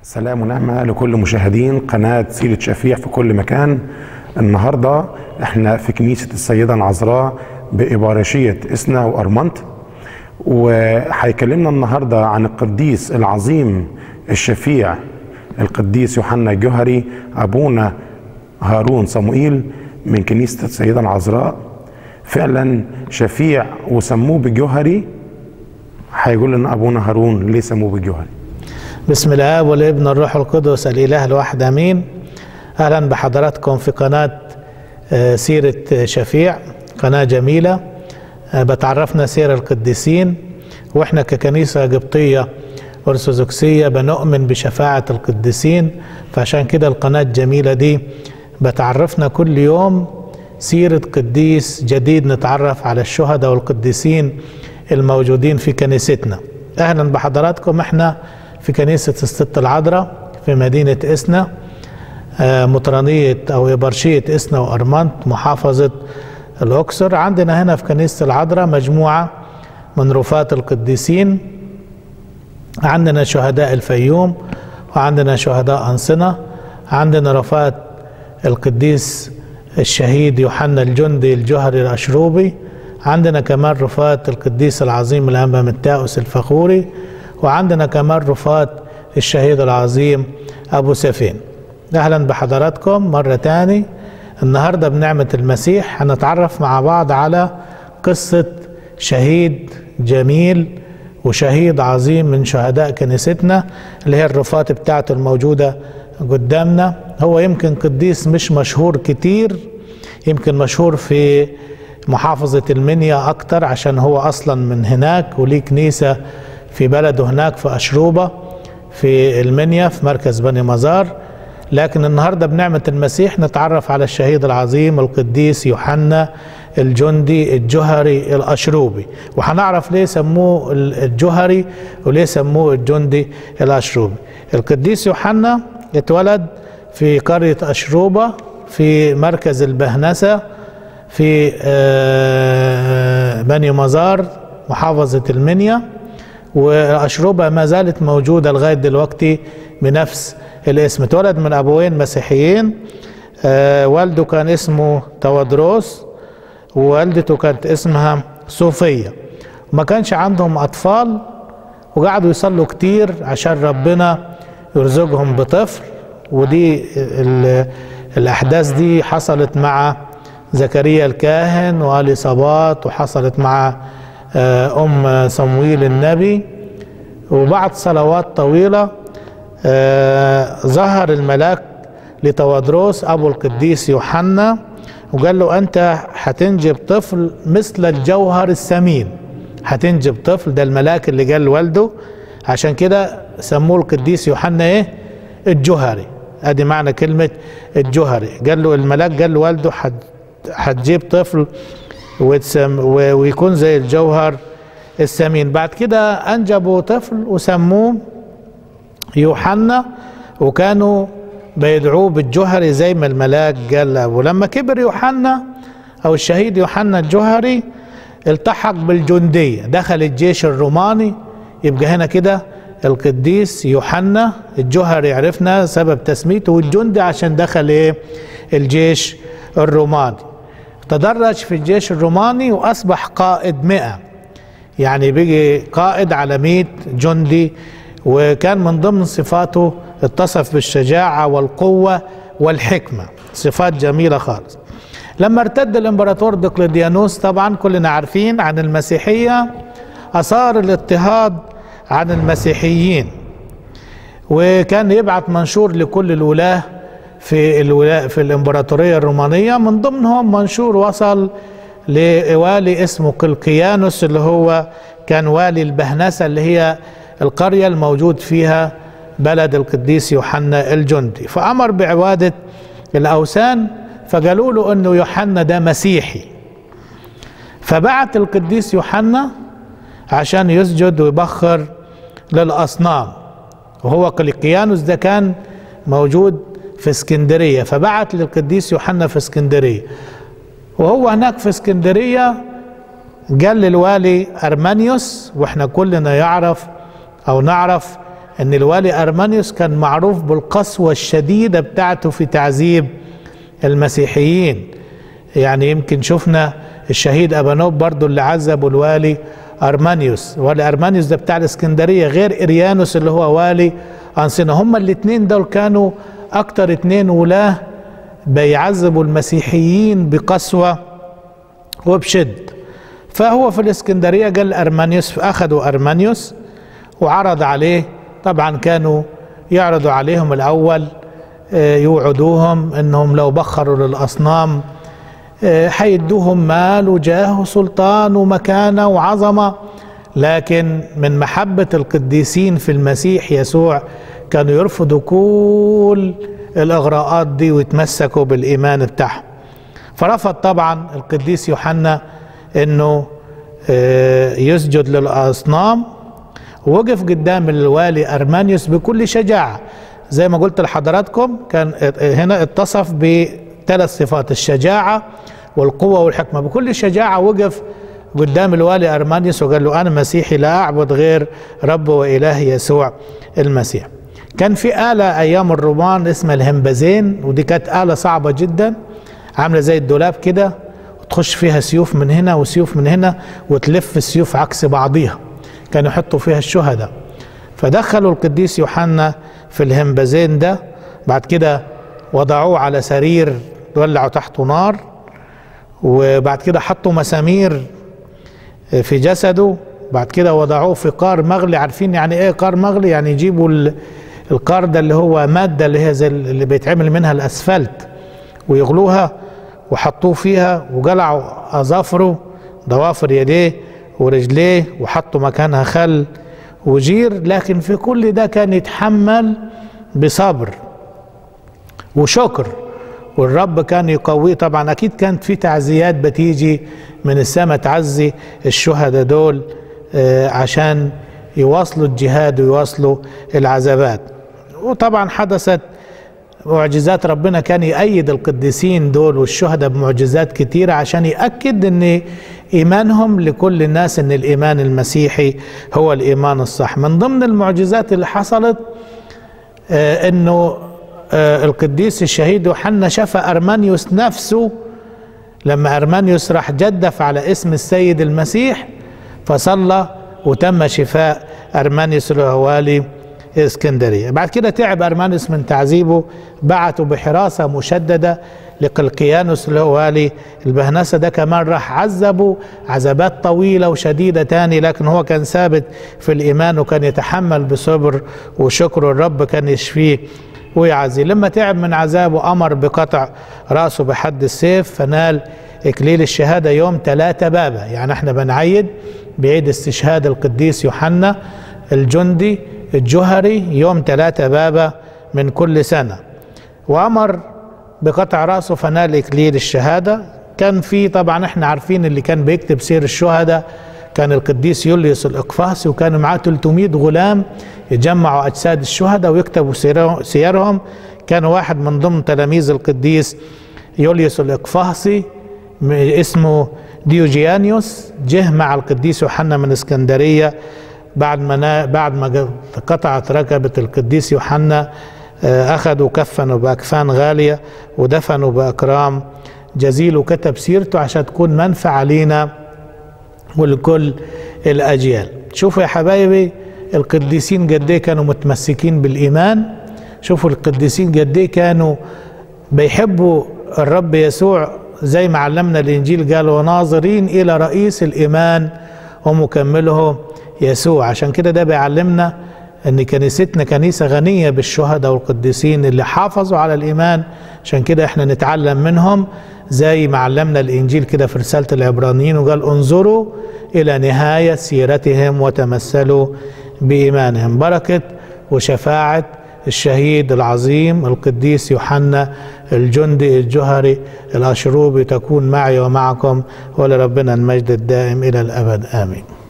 سلام ونعمة لكل مشاهدين قناة سيرة شفيع في كل مكان. النهاردة احنا في كنيسة السيدة العذراء بإبارشية إسنا وأرمنت، وهيكلمنا النهاردة عن القديس العظيم الشفيع القديس يوحنا الجوهري أبونا هارون صموئيل من كنيسة السيدة العذراء. فعلا شفيع وسموه بالجوهري. هيقول لنا أبونا هارون ليه سموه بالجوهري. بسم الآب والابن والروح القدس الإله الواحد آمين. أهلا بحضراتكم في قناة سيرة شفيع، قناة جميلة بتعرفنا سير القديسين، وإحنا ككنيسة قبطية أرثوذكسية بنؤمن بشفاعة القديسين، فعشان كده القناة الجميلة دي بتعرفنا كل يوم سيرة قديس جديد، نتعرف على الشهداء والقديسين الموجودين في كنيستنا. أهلا بحضراتكم. إحنا في كنيسة الست العذراء في مدينة إسنا، مطرانية أو إبرشية إسنا وأرمنت، محافظة الأقصر. عندنا هنا في كنيسة العذراء مجموعة من رفات القديسين. عندنا شهداء الفيوم، وعندنا شهداء أنصنة، عندنا رفات القديس الشهيد يوحنا الجندي الجوهري الأشروبي، عندنا كمان رفات القديس العظيم الأنبا متاوس الفخوري، وعندنا كمان رفات الشهيد العظيم أبو سفين. أهلا بحضراتكم مرة تاني. النهاردة بنعمة المسيح هنتعرف مع بعض على قصة شهيد جميل وشهيد عظيم من شهداء كنيستنا، اللي هي الرفات بتاعته الموجودة قدامنا. هو يمكن قديس مش مشهور كتير، يمكن مشهور في محافظة المنيا أكتر عشان هو أصلا من هناك وليه كنيسة في بلده هناك في أشروبة في المنيا في مركز بني مزار. لكن النهاردة بنعمة المسيح نتعرف على الشهيد العظيم القديس يوحنا الجندي الجوهري الأشروبي، وهنعرف ليه سموه الجوهري وليه سموه الجندي الأشروبي. القديس يوحنا اتولد في قرية أشروبة في مركز البهنسة في بني مزار محافظة المنيا، وأشروبة ما زالت موجودة لغاية دلوقتي بنفس الاسم. اتولد من أبوين مسيحيين، والده كان اسمه تودروس ووالدته كانت اسمها صوفية. وما كانش عندهم أطفال، وقعدوا يصلوا كتير عشان ربنا يرزقهم بطفل. ودي الأحداث دي حصلت مع زكريا الكاهن وأليصابات، وحصلت مع أم صموئيل النبي. وبعد صلوات طويلة ظهر الملاك لتودروس أبو القديس يوحنا وقال له أنت هتنجب طفل مثل الجوهر الثمين، هتنجب طفل. ده الملاك اللي قال والده، عشان كده سموه القديس يوحنا ايه؟ الجوهري. ادي معنى كلمة الجوهري. قال له الملاك قال له والده هتجيب طفل ويكون زي الجوهر الثمين. بعد كده أنجبوا طفل وسموه يوحنا، وكانوا بيدعوه بالجوهري زي ما الملاك قال له. ولما كبر يوحنا أو الشهيد يوحنا الجوهري التحق بالجندية، دخل الجيش الروماني. يبقى هنا كده القديس يوحنا الجوهري عرفنا سبب تسميته، والجندي عشان دخل ايه؟ الجيش الروماني. تدرج في الجيش الروماني وأصبح قائد 100، يعني بيجي قائد على 100 جندي. وكان من ضمن صفاته اتصف بالشجاعة والقوة والحكمة، صفات جميلة خالص. لما ارتد الامبراطور دقلديانوس، طبعا كلنا عارفين عن المسيحية، أثار الاضطهاد عن المسيحيين، وكان يبعث منشور لكل الولاة في الامبراطورية الرومانية. من ضمنهم منشور وصل لوالي اسمه قلقيانوس، اللي هو كان والي البهنسة، اللي هي القرية الموجود فيها بلد القديس يوحنا الجندي. فأمر بعبادة الأوثان، فقالوا له أنه يوحنا ده مسيحي، فبعت القديس يوحنا عشان يسجد ويبخر للأصنام. وهو قلقيانوس ده كان موجود في اسكندرية، فبعت للقديس يوحنا في اسكندرية. وهو هناك في اسكندرية قال للوالي أرمانيوس، واحنا كلنا يعرف أو نعرف ان الوالي ارمانيوس كان معروف بالقسوة الشديدة بتاعته في تعذيب المسيحيين. يعني يمكن شفنا الشهيد ابانوب برضو اللي عذبوا الوالي ارمانيوس. والي ارمانيوس ده بتاع الاسكندرية، غير اريانوس اللي هو والي انصنة. هما الاثنين دول كانوا اكتر اثنين ولاة بيعذبوا المسيحيين بقسوة وبشد. فهو في الاسكندرية قال ارمانيوس، فاخذوا ارمانيوس وعرض عليه. طبعا كانوا يعرضوا عليهم الاول، يوعدوهم انهم لو بخروا للاصنام هيدوهم مال وجاه وسلطان ومكانة وعظمة. لكن من محبة القديسين في المسيح يسوع كانوا يرفضوا كل الإغراءات دي ويتمسكوا بالإيمان بتاعهم. فرفض طبعا القديس يوحنا انه يسجد للأصنام، ووقف قدام الوالي أرمانيوس بكل شجاعة. زي ما قلت لحضراتكم كان هنا اتصف بثلاث صفات: الشجاعة والقوة والحكمة. بكل شجاعة وقف قدام الوالي أرمانيوس وقال له: أنا مسيحي لا أعبد غير رب وإله يسوع المسيح. كان في آلة أيام الرومان اسمها الهمبازين، ودي كانت آلة صعبة جدا، عاملة زي الدولاب كده، وتخش فيها سيوف من هنا وسيوف من هنا وتلف السيوف عكس بعضيها. كانوا يحطوا فيها الشهداء. فدخلوا القديس يوحنا في الهمبازين ده، بعد كده وضعوه على سرير ولعوا تحته نار، وبعد كده حطوا مسامير في جسده، بعد كده وضعوه في قار مغلي. عارفين يعني ايه قار مغلي؟ يعني يجيبوا القار ده اللي هو مادة اللي هي زي اللي بيتعمل منها الأسفلت، ويغلوها وحطوه فيها، وقلعوا أظافره، ضوافر يديه ورجليه، وحطوا مكانها خل وجير. لكن في كل ده كان يتحمل بصبر وشكر، والرب كان يقويه. طبعا أكيد كانت في تعزيات بتيجي من السماء تعزي الشهداء دول عشان يواصلوا الجهاد ويواصلوا العذابات. وطبعا حدثت معجزات، ربنا كان يأيد القديسين دول والشهداء بمعجزات كتيرة عشان يأكد ان ايمانهم لكل الناس ان الايمان المسيحي هو الايمان الصح. من ضمن المعجزات اللي حصلت انه القديس الشهيد يوحنا شفى ارمانيوس نفسه، لما ارمانيوس راح جدف على اسم السيد المسيح فصلى وتم شفاء ارمانيوس اللي هو والي اسكندرية. بعد كده تعب ارمانيوس من تعذيبه، بعته بحراسة مشددة لقلقيانوس اللي هو والي البهنسة. ده كمان راح عذبه عذابات طويلة وشديدة تاني، لكن هو كان ثابت في الإيمان وكان يتحمل بصبر وشكر. الرب كان يشفيه ويعزيه. لما تعب من عذابه أمر بقطع رأسه بحد السيف، فنال إكليل الشهادة يوم 3 بابا. يعني احنا بنعيد بعيد استشهاد القديس يوحنا الجندي الجهري يوم 3 بابا من كل سنة، وأمر بقطع رأسه فنال إكليل الشهادة. كان في طبعا احنا عارفين اللي كان بيكتب سير الشهداء كان القديس يوليوس الإقفاصي، وكانوا معاه 300 غلام يجمعوا أجساد الشهداء ويكتبوا سيرهم. كان واحد من ضمن تلاميذ القديس يوليوس الإقفاصي اسمه ديوجيانيوس، جه مع القديس يوحنا من اسكندرية بعد ما قطعت ركبة القديس يوحنا. أخذوا كفنوا بأكفان غالية ودفنوا بأكرام جزيل، وكتب سيرته عشان تكون منفعة لينا ولكل الأجيال. شوفوا يا حبايبي القديسين قد ايه كانوا متمسكين بالإيمان. شوفوا القديسين قد ايه كانوا بيحبوا الرب يسوع، زي ما علمنا الإنجيل قال: وناظرين إلى رئيس الإيمان ومكمله يسوع. عشان كده ده بيعلمنا ان كنيستنا كنيسة غنية بالشهداء والقديسين اللي حافظوا على الإيمان. عشان كده احنا نتعلم منهم، زي ما علمنا الإنجيل كده في رسالة العبرانيين وقال: انظروا إلى نهاية سيرتهم وتمثلوا بإيمانهم. بركة وشفاعة الشهيد العظيم القديس يوحنا الجندي الجهري الأشروبي تكون معي ومعكم، ولربنا المجد الدائم إلى الأبد آمين.